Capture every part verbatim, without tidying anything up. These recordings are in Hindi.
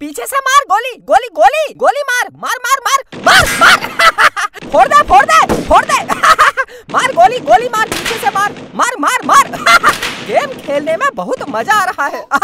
पीछे से मार, गोली गोली गोली गोली मार मार मार मार मार मार फोड़ दे फोड़ दे फोड़ दे मार गोली गोली मार, पीछे से मार मार मार मार गेम खेलने में बहुत मजा आ रहा है।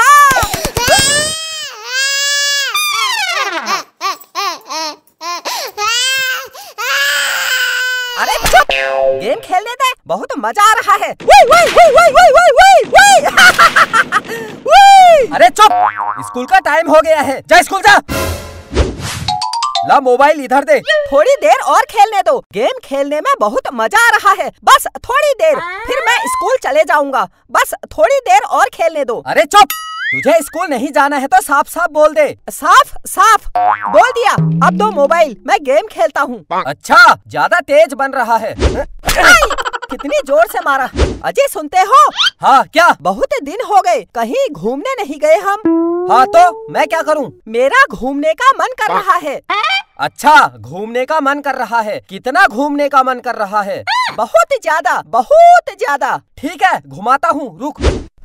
अरे चुप, गेम खेलने दे, बहुत मजा आ रहा है। वुई, वुई, वुई, वुई, वुई, वुई, वुई, वुई। अरे चुप, स्कूल का टाइम हो गया है, जा स्कूल जा। ला मोबाइल इधर दे। थोड़ी देर और खेलने दो, गेम खेलने में बहुत मजा आ रहा है, बस थोड़ी देर, फिर मैं स्कूल चले जाऊंगा, बस थोड़ी देर और खेलने दो। अरे चुप, तुझे स्कूल नहीं जाना है तो साफ साफ बोल दे। साफ साफ बोल दिया, अब दो मोबाइल, मैं गेम खेलता हूँ। अच्छा, ज्यादा तेज बन रहा है। कितनी जोर से मारा। अजय सुनते हो? हाँ क्या? बहुत दिन हो गए, कहीं घूमने नहीं गए हम। हाँ तो मैं क्या करूँ? मेरा घूमने का मन कर रहा है। अच्छा, घूमने का मन कर रहा है, कितना घूमने का मन कर रहा है? बहुत ज्यादा, बहुत ज्यादा। ठीक है, घुमाता हूँ, रुक।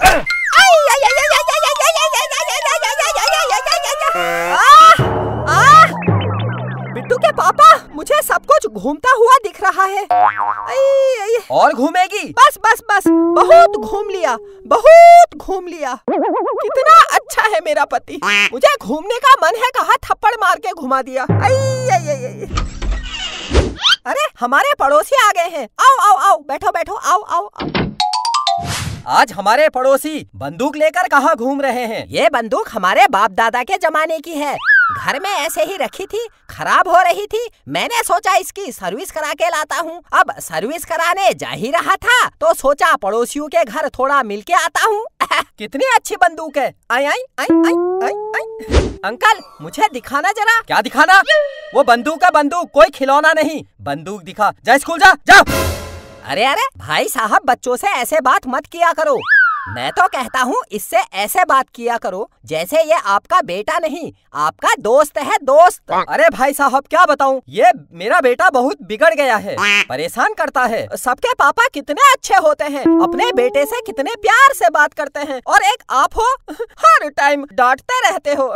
बिट्टू के पापा, मुझे सब कुछ घूमता हुआ दिख रहा है। आई, आई। और घूमेगी? बस बस बस, बहुत घूम लिया, बहुत घूम लिया। कितना अच्छा है मेरा पति, मुझे घूमने का मन है, कहा थप्पड़ मार के घुमा दिया। आई, आई, आई, आई। अरे हमारे पड़ोसी आ गए हैं, आओ आओ आओ, बैठो बैठो, आओ आओ आओ। आज हमारे पड़ोसी बंदूक लेकर कहाँ घूम रहे हैं? ये बंदूक हमारे बाप दादा के जमाने की है, घर में ऐसे ही रखी थी, खराब हो रही थी, मैंने सोचा इसकी सर्विस करा के लाता हूँ। अब सर्विस कराने जा ही रहा था तो सोचा पड़ोसियों के घर थोड़ा मिल के आता हूँ। कितनी अच्छी बंदूक है। आई आई आई आई आई आई। अंकल मुझे दिखाना जरा। क्या दिखाना? वो बंदूक है बंदूक, कोई खिलौना नहीं। बंदूक दिखा, जा स्कूल जा जा। अरे अरे भाई साहब, बच्चों से ऐसे बात मत किया करो। मैं तो कहता हूँ इससे ऐसे बात किया करो जैसे ये आपका बेटा नहीं, आपका दोस्त है, दोस्त। अरे भाई साहब क्या बताऊँ, ये मेरा बेटा बहुत बिगड़ गया है, परेशान करता है। सबके पापा कितने अच्छे होते हैं, अपने बेटे से कितने प्यार से बात करते हैं, और एक आप हो हर टाइम डांटते रहते हो।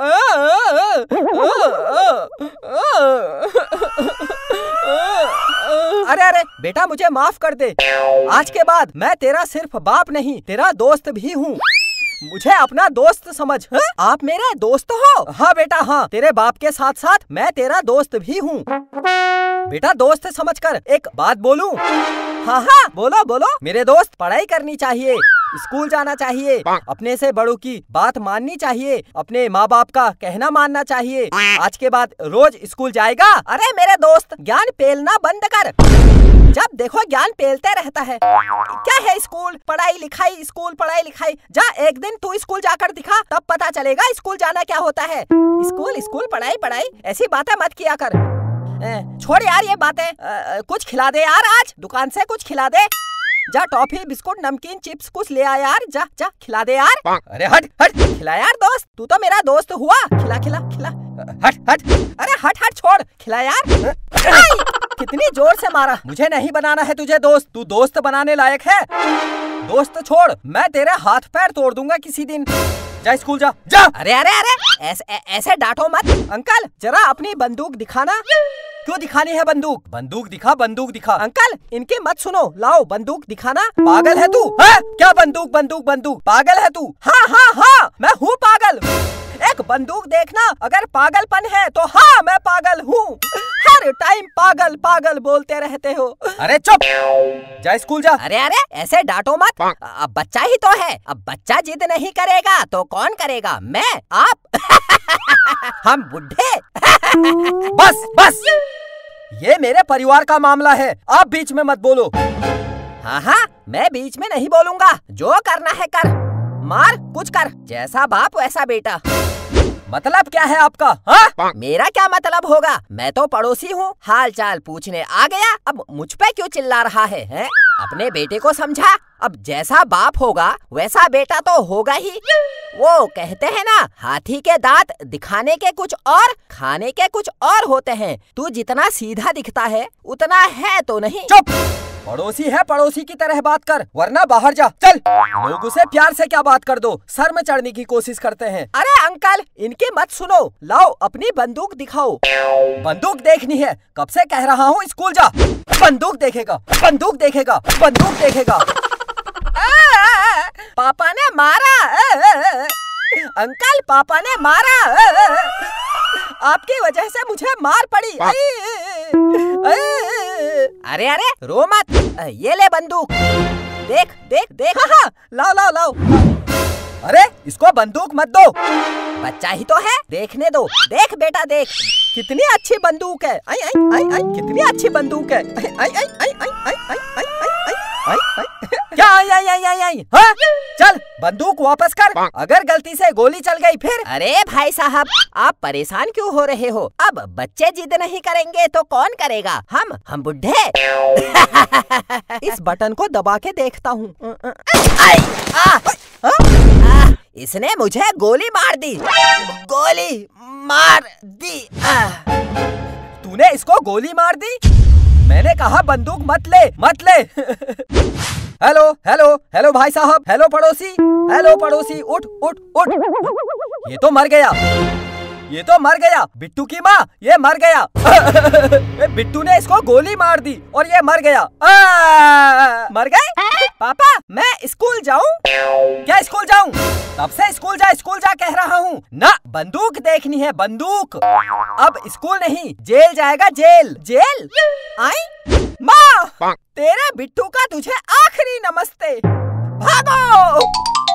अरे अरे बेटा, मुझे माफ कर दे, आज के बाद मैं तेरा सिर्फ बाप नहीं, तेरा दोस्त भी हूँ। मुझे अपना दोस्त समझ। है? आप मेरे दोस्त हो? हाँ बेटा हाँ, तेरे बाप के साथ साथ मैं तेरा दोस्त भी हूँ। बेटा दोस्त समझकर एक बात बोलूं? हाँ हाँ बोलो बोलो। मेरे दोस्त, पढ़ाई करनी चाहिए, स्कूल जाना चाहिए, अपने से बड़ों की बात माननी चाहिए, अपने माँ बाप का कहना मानना चाहिए। आज के बाद रोज स्कूल जाएगा? अरे मेरे दोस्त, ज्ञान पेलना बंद कर, जब देखो ज्ञान पेलते रहता है। क्या है स्कूल, पढ़ाई लिखाई, स्कूल पढ़ाई लिखाई। जा एक दिन तू स्कूल जाकर दिखा, तब पता चलेगा स्कूल जाना क्या होता है। स्कूल स्कूल पढ़ाई पढ़ाई, ऐसी बातें मत किया कर। ए, छोड़ यार ये बातें, आ, कुछ खिला दे यार, आज दुकान से कुछ खिला दे। जा टॉफी बिस्कुट नमकीन चिप्स कुछ ले आ यार, जा जा खिला दे यार। अरे हट हट, खिला यार दोस्त, तू तो मेरा दोस्त हुआ, खिला खिला खिला। हट हट, अरे हट हट छोड़, खिला यार। कितनी जोर से मारा। मुझे नहीं बनाना है तुझे दोस्त, तू दोस्त बनाने लायक है। दोस्त छोड़, मैं तेरे हाथ पैर तोड़ दूंगा किसी दिन। जा स्कूल जा जा। अरे अरे अरे ऐसे ऐसे डांटो मत। अंकल जरा अपनी बंदूक दिखाना। क्यों दिखानी है बंदूक? बंदूक दिखा, बंदूक दिखा। अंकल इनकी मत सुनो, लाओ बंदूक दिखाना। पागल है तू? है? क्या बंदूक बंदूक बंदूक? पागल है तू? हाँ हाँ हाँ मैं हूँ पागल। एक बंदूक देखना, अगर पागलपन है तो हाँ मैं पागल हूँ। हर टाइम पागल पागल बोलते रहते हो। अरे चुप, जा स्कूल जा। अरे अरे ऐसे डांटो मत, अब बच्चा ही तो है, अब बच्चा जिद नहीं करेगा तो कौन करेगा? मैं? आप? हम बुढ़े? बस बस, ये मेरे परिवार का मामला है, आप बीच में मत बोलो। हाँ हाँ मैं बीच में नहीं बोलूंगा, जो करना है कर, मार कुछ कर, जैसा बाप वैसा बेटा। मतलब क्या है आपका? हाँ? मेरा क्या मतलब होगा, मैं तो पड़ोसी हूँ, हाल चाल पूछने आ गया, अब मुझ पे क्यों चिल्ला रहा है, है? अपने बेटे को समझा, अब जैसा बाप होगा वैसा बेटा तो होगा ही। वो कहते हैं ना, हाथी के दांत दिखाने के कुछ और खाने के कुछ और होते हैं। तू जितना सीधा दिखता है उतना है तो नहीं। चुप, पड़ोसी है, पड़ोसी की तरह बात कर वरना बाहर जा। चल, लोगों से प्यार से क्या बात कर दो, सर में चढ़ने की कोशिश करते हैं। अरे अंकल, इनकी मत सुनो, लाओ अपनी बंदूक दिखाओ। बंदूक देखनी है, कब से कह रहा हूँ स्कूल जा। बंदूक देखेगा, बंदूक देखेगा, बंदूक देखेगा। पापा ने मारा। अंकल, पापा ने मारा। आपकी वजह से मुझे मार पड़ी। अरे अरे रो मत, ये ले बंदूक, देख देख देख। हाँ, लाओ लाओ लाओ। अरे इसको बंदूक मत दो, बच्चा ही तो है, देखने दो। देख बेटा देख, कितनी अच्छी बंदूक है। आई आई आई आई कितनी अच्छी बंदूक है। आई आई आई आई आई आई आई आई आई आई आई क्या आई आई आई आई आई। हाँ? चल बंदूक वापस कर, अगर गलती से गोली चल गई फिर। अरे भाई साहब, आप परेशान क्यों हो रहे हो? अब बच्चे जिद नहीं करेंगे तो कौन करेगा? हम हम बुढ़े। इस बटन को दबा के देखता हूँ। इसने मुझे गोली मार दी, गोली मार दी। तूने इसको गोली मार दी? मैंने कहा बंदूक मत ले, मत ले। हेलो हेलो हेलो भाई साहब, हेलो पड़ोसी, हेलो पड़ोसी, उठ उठ उठ। ये तो मर गया, ये तो मर गया। बिट्टू की माँ, ये मर गया। बिट्टू ने इसको गोली मार दी और ये मर गया। आ, मर गए? पापा मैं स्कूल जाऊं? क्या स्कूल जाऊं? तब से स्कूल जा स्कूल जा कह रहा हूँ ना। बंदूक देखनी है, बंदूक। अब स्कूल नहीं, जेल जाएगा, जेल। जेल? आई माँ, तेरे बिट्टू का तुझे आखिरी नमस्ते। भागो।